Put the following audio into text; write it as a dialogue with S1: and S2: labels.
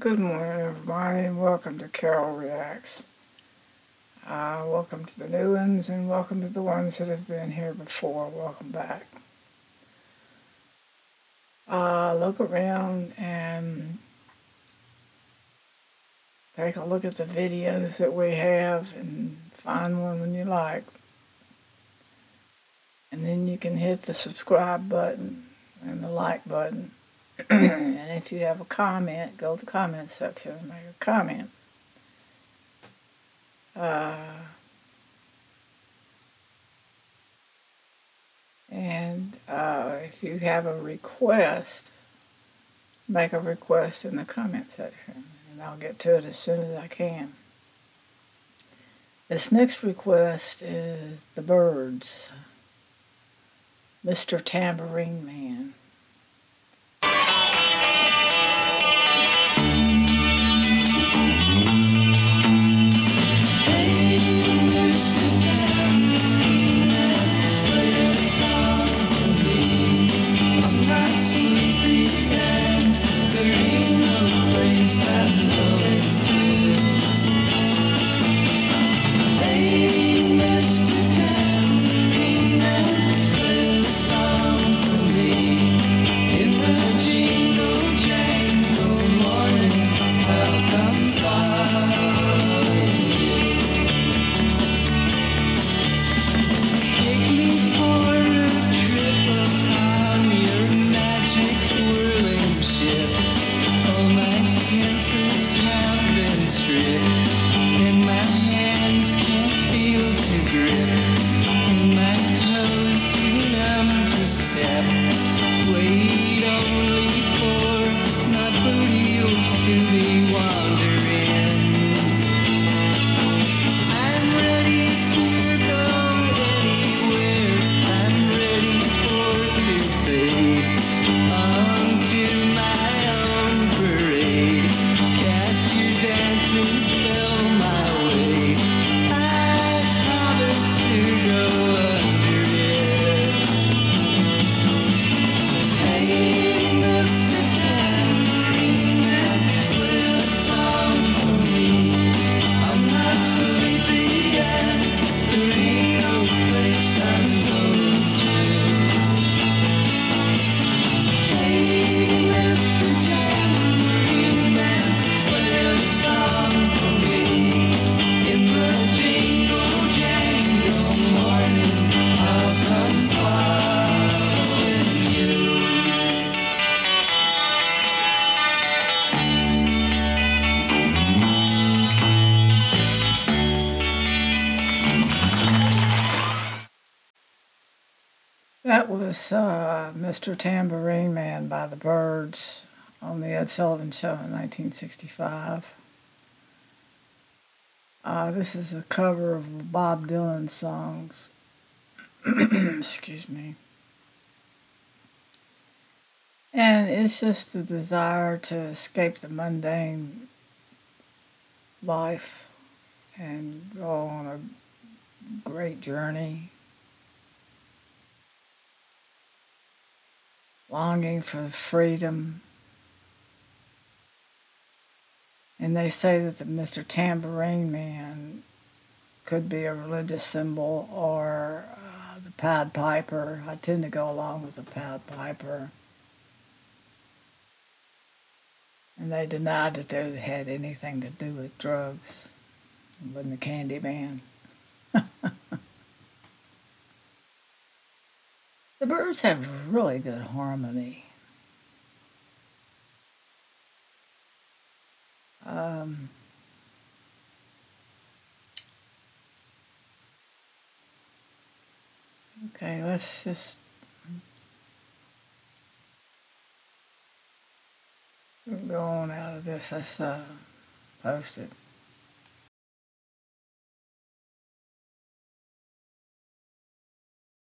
S1: Good morning, everybody, and welcome to Carol Reacts. Welcome to the new ones, and welcome to the ones that have been here before. Welcome back. Look around and take a look at the videos that we have and find one you like. And then you can hit the subscribe button and the like button. And if you have a comment, go to the comment section and make a comment. If you have a request, make a request in the comment section, and I'll get to it as soon as I can. This next request is the Byrds, Mr Tambourine Man. That was Mr Tambourine Man by the Byrds on the Ed Sullivan Show in 1965. This is a cover of Bob Dylan songs. Excuse me. And it's just the desire to escape the mundane life and go on a great journey. Longing for freedom. And they say that the Mr. Tambourine Man could be a religious symbol or the Pied Piper. I tend to go along with the Pied Piper. And they denied that they had anything to do with drugs. It wasn't the Candy Man. The Byrds have really good harmony. Okay, let's just go on out of this. Let's post it.